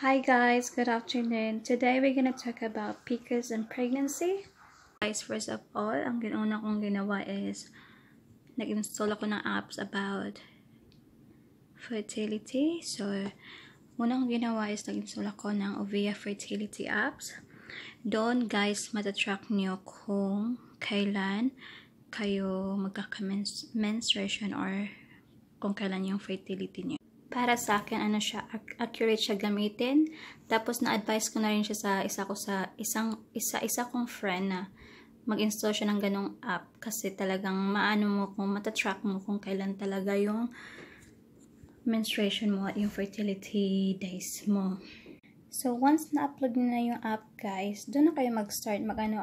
Hi guys, good afternoon. Today we're gonna talk about PCOS and pregnancy. Guys, first of all, ang una kong ginawa is nag-install ako ng apps about fertility. So, una kong ginawa is nag-install ako ng Ovea fertility apps. Doon guys, matatrack nyo kung kailan kayo magkaka-menstruation or kung kailan yung fertility nyo. Para sa akin, accurate siya gamitin. Tapos na-advise ko na rin siya sa isa kong friend na mag-install siya ng ganong app kasi talagang matatrack mo kung kailan talaga yung menstruation mo at yung fertility days mo. So once na-upload na yung app guys, doon na kayo mag-start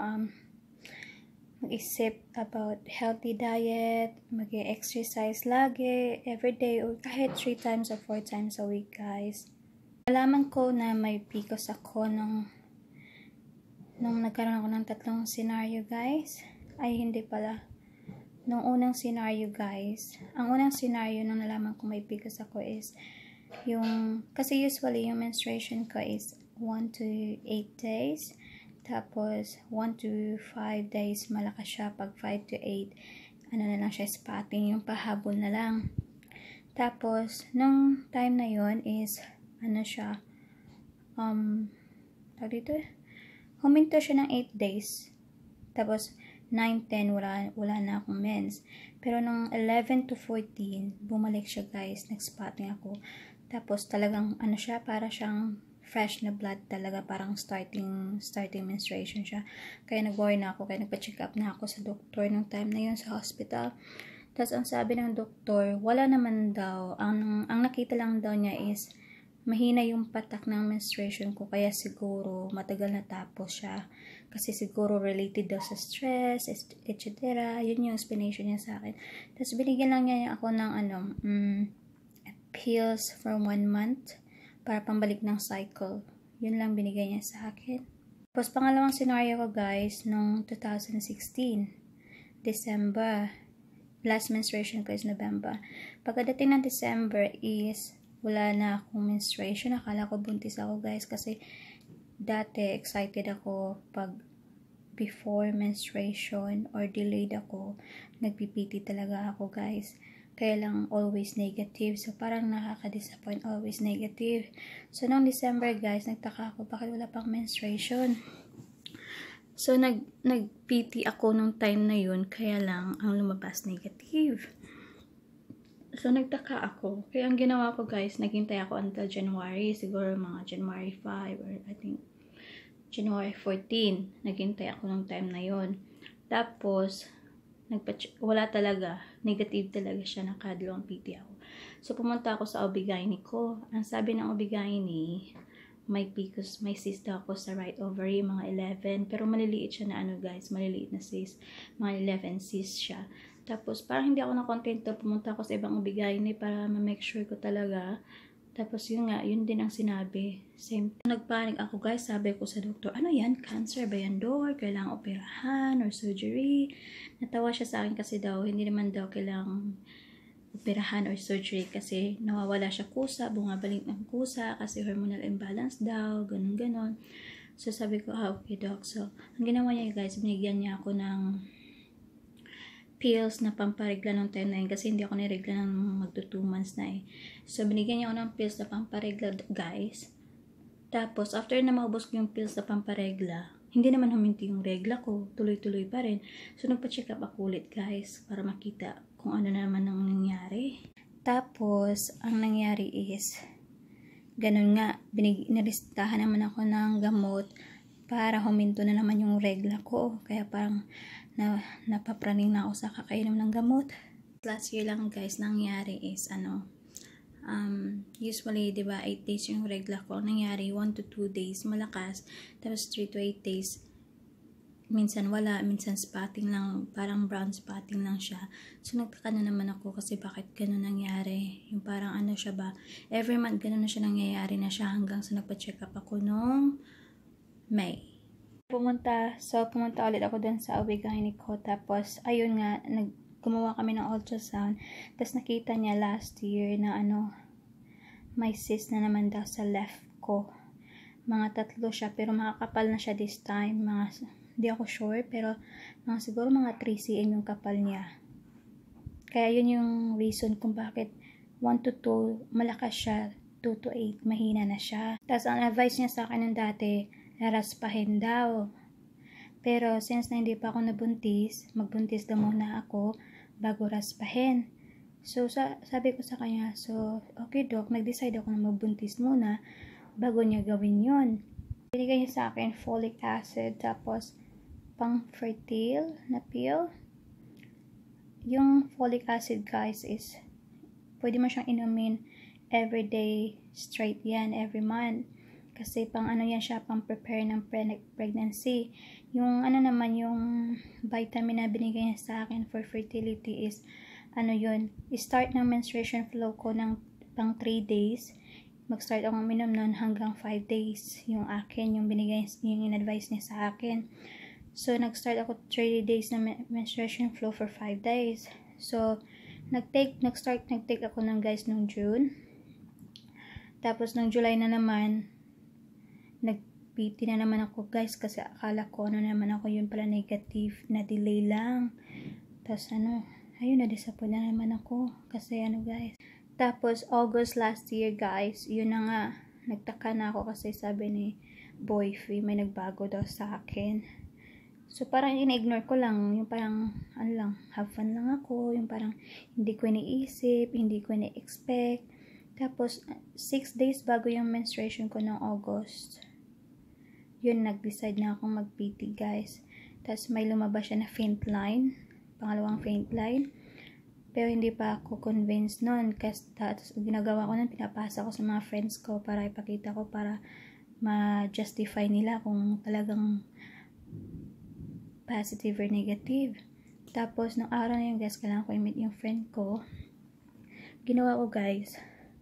mag-isip about healthy diet, mag-exercise lagi, everyday, or kahit 3 times or 4 times a week, guys. Nalaman ko na may PCOS ako nung nagkaroon ako ng 3 scenario, guys. Ay, hindi pala. Nung unang scenario, guys. Ang unang scenario nung nalaman ko may PCOS ako is kasi usually yung menstruation ko is 1 to 8 days. Tapos, 1 to 5 days, malakas siya. Pag 5 to 8, na lang siya, spotting, yung pahabol na lang. Tapos, nung time na yon is, huminto siya ng 8 days. Tapos, 9, 10, wala na akong mens. Pero, nung 11 to 14, bumalik siya guys, nag-spotting ako. Tapos, talagang, para siyang fresh na blood talaga, parang starting menstruation siya. Kaya nag-worry na ako, kaya nagpa-check up na ako sa doktor nung time na yun sa hospital. Tapos ang sabi ng doktor, wala naman daw, ang nakita lang daw niya is mahina yung patak ng menstruation ko, kaya siguro matagal na tapos siya. Kasi siguro related daw sa stress, etc. Yun yung explanation niya sa akin. Tapos binigyan lang niya ako ng pills for 1 month para pambalik ng cycle. Yun lang binigay niya sa akin. Tapos pangalawang scenario ko guys, nung 2016, December. Last menstruation ko is November. Pagkadating ng December is wala na akong menstruation. Akala ko buntis ako guys kasi dati excited ako pag before menstruation or delayed ako. Nagpipiti talaga ako guys. Kaya lang always negative. So, parang nakaka-disappoint, always negative. So, noong December, guys, nagtaka ako, bakit wala pang menstruation? So, nag-PT ako nung time na yun, kaya lang, ang lumabas negative. So, nagtaka ako. Kaya ang ginawa ko, guys, naghintay ako until January. Siguro mga January 5 or I think January 14. Naghintay ako nung time na yun. Tapos, wala talaga, negative talaga siya, nakadalawang PT ako. So pumunta ako sa OB-GYN ko. Ang sabi ng OB-GYN, may PCOS, may cyst daw ako sa right ovary, mga 11, pero maliliit siya na guys, maliliit na cyst, mga 11 cyst siya. Tapos parang hindi ako nakontento, pumunta ako sa ibang OB-GYN para ma-make sure ko talaga. Tapos yun din ang sinabi. Same. Nagpanik ako guys, sabi ko sa doktor, ano yan? Cancer ba yan door? Kailangang operahan or surgery? Natawa siya sa akin kasi daw, hindi naman daw kailangang operahan or surgery kasi nawawala siya kusa, bumabalik ng kusa kasi hormonal imbalance daw, ganun. So sabi ko, okay doc. So, ang ginawa niya guys, binigyan niya ako ng pills na pamparegla nung time na yun kasi hindi ako niregla ng magto 2 months na So, binigyan niya ako ng pills na pamparegla, guys. Tapos, after na maubos ko yung pills na pamparegla, hindi naman huminti yung regla ko. Tuloy-tuloy pa rin. So, nagpa-check up ako ulit, guys, para makita kung ano naman ang nangyari. Tapos, ang nangyari is, ganun nga, nilistahan naman ako ng gamot para huminto na naman yung regla ko. Kaya parang napapraning na ako sa kakainom ng gamot. Last year lang guys, nangyari is usually diba 8 days yung regla ko. Nangyari 1 to 2 days malakas, tapos 3 to 8 days minsan wala, minsan spotting lang, parang brown spotting lang siya. So nagtaka na naman ako kasi bakit ganun nangyari, yung parang siya ba, every month ganun na siya nangyayari na siya hanggang sa nagpa-check up ako nung May. Pumunta ulit ako dun sa OB-GYN ko. Tapos, ayun nga, gumawa kami ng ultrasound. Tapos, nakita niya last year na may cyst na naman daw sa left ko. mga 3 siya, pero makakapal na siya this time. Hindi ako sure, pero siguro mga 3 cm yung kapal niya. Kaya yun yung reason kung bakit 1 to 2 malakas siya, 2 to 8 mahina na siya. Tapos ang advice niya sa akin nung dati, raspahin daw. Pero since na hindi pa ako nabuntis, magbuntis daw muna ako bago raspahin. So sabi ko sa kanya, so okay doc, nag-decide ako na magbuntis muna bago niya gawin yun. Binigay niya sa akin folic acid, tapos pang fertile na pill. Yung folic acid guys is pwede mo siyang inumin everyday, straight yan, every month. Kasi pang ano yan siya, pang prepare ng pregnancy. Yung ano naman, yung vitamin na binigay niya sa akin for fertility is ano yun, start ng menstruation flow ko ng pang 3 days. Mag-start akong minom nun hanggang 5 days. Yung akin, yung binigay, yung in-advise niya sa akin. So, nag-start ako 30 days na menstruation flow for 5 days. So, nag-take ako ng guys nung June. Tapos, nung July na naman, nag-PT na naman ako guys kasi akala ko ano naman ako, yun pala negative, na delay lang. Tapos, ayun, na-disappoint na naman ako. Kasi guys. Tapos, August last year guys, yun na nga, nagtaka na ako kasi sabi ni Boyfie, may nagbago daw sa akin. So, parang ina-ignore ko lang. Yung parang, have fun lang ako. Yung parang, hindi ko iniisip, hindi ko ina-expect. Tapos, 6 days bago yung menstruation ko ng August. Yun, nag-decide na akong mag-PT, guys. Tapos, may lumabas siya na faint line. Pangalawang faint line. Pero, hindi pa ako convinced nun. Kasi, tapos, ginagawa ko nun, pinapasa ko sa mga friends ko para ipakita ko, para ma-justify nila kung talagang positive or negative. Tapos, nung araw na yun guys, kailangan ko i-meet yung friend ko. Ginawa ko guys,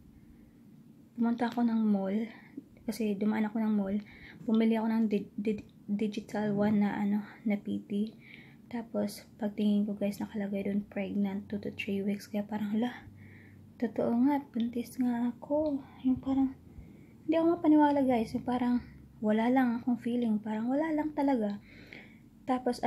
pumunta ako ng mall, kasi dumaan ako ng mall, bumili ako ng digital one na PT. Tapos, pagtingin ko guys, nakalagay doon pregnant 2 to 3 weeks. Kaya parang, totoo nga, buntis nga ako. Yung parang, hindi ako mapaniwala guys. Yung parang, wala lang akong feeling. Parang, wala lang talaga. Tapos,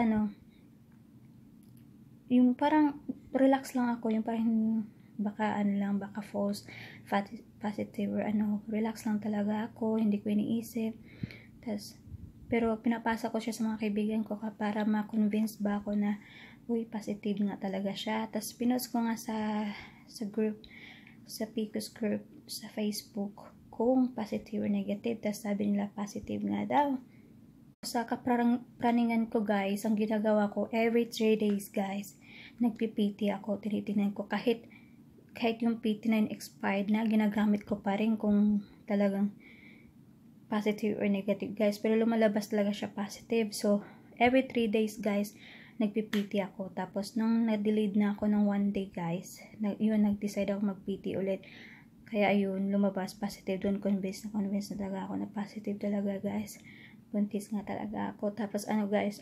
yung parang, relax lang ako. Yung parang, baka false positive or relax lang talaga ako. Hindi ko iniisip. Tapos, pero pinapasa ko siya sa mga kaibigan ko para ma-convince ba ako na, uy, positive nga talaga siya. Tapos, pinost ko nga sa group, sa PCOS group, sa Facebook, kung positive or negative. Tapos, sabi nila, positive nga daw. Sa kapraningan ko guys, ang ginagawa ko every 3 days guys, nagpi-PT ako, tinitingnan ko kahit yung PT na expired na, ginagamit ko pa rin kung talagang positive or negative guys, pero lumalabas talaga siya positive. So every 3 days guys, nagpi-PT ako. Tapos nung na-delayed na ako ng 1 day guys, nag-decide ako mag-PT ulit. Kaya ayun, lumabas positive. Doon convinced na talaga ako na positive talaga guys. Buntis nga talaga ako. Tapos guys,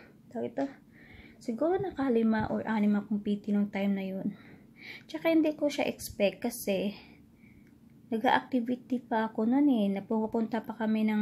siguro naka-5 or 6 akong PT nung time na yun. Tsaka hindi ko siya expect kasi nag-activity pa ako nun Napupunta pa kami ng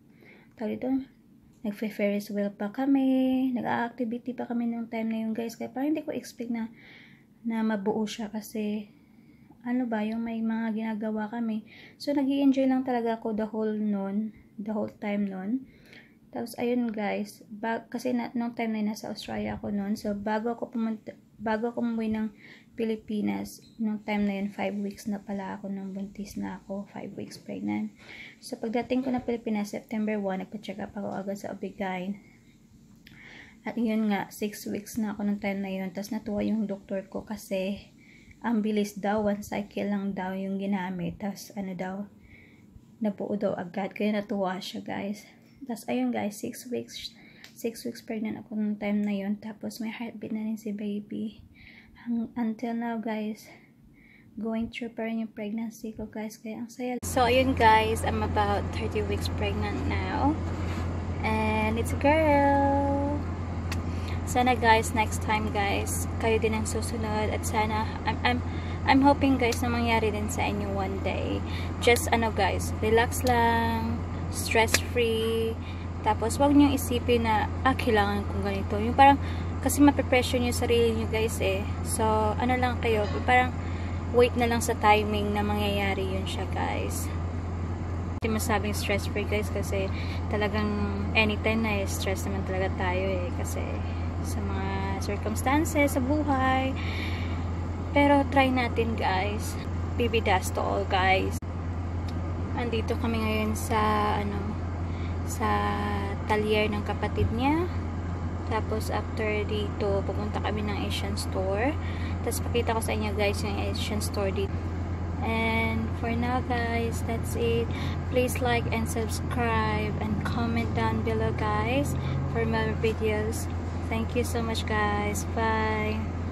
nag-Ferris wheel pa kami, nag-activity pa kami nung time na yun guys. Kaya parang hindi ko expect na mabuo siya kasi yung may mga ginagawa kami. So nag-i-enjoy lang talaga ako the whole time nun. Tapos ayun guys, kasi nung time na nasa Australia ako nun, so bago ako umuwi ng Pilipinas, nung time na yun 5 weeks na pala ako nung buntis na ako, 5 weeks pregnant. So pagdating ko ng Pilipinas, September 1, nagpa-check up ako agad sa OB-GYN. At yun nga, 6 weeks na ako nung time na yun. Tapos natuwa yung doktor ko kasi ang bilis daw, 1 cycle lang daw yung ginamit. Tapos nabuo daw agad. Kaya natuwa siya guys. Tapos ayun guys, 6 weeks pregnant ako nung time na yun. Tapos may heartbeat na rin si baby. Until now guys, going through pa rin yung pregnancy ko guys. Kaya ang saya. So ayun guys, I'm about 30 weeks pregnant now. And it's a girl. Sana guys, next time guys, kayo din ang susunod. At sana, I'm hoping guys na mangyari din sa inyo one day. Just guys, relax lang. stress-free. Tapos, wag nyo isipin na, kailangan kong ganito. Yung parang, kasi mape-pressure nyo yung sarili nyo guys eh. So, ano lang kayo, parang, wait na lang sa timing na mangyayari yun siya guys. Hindi masabing stress-free guys, kasi talagang anytime na stress naman talaga tayo eh. Kasi, sa mga circumstances, sa buhay. Pero, try natin guys. Baby dust to all guys. Andito kami ngayon sa, sa talyer ng kapatid niya. Tapos after dito, pupunta kami ng Asian store. Tapos pakita ko sa inyo guys yung Asian store dito. And for now guys, that's it. Please like and subscribe and comment down below guys for more videos. Thank you so much guys. Bye.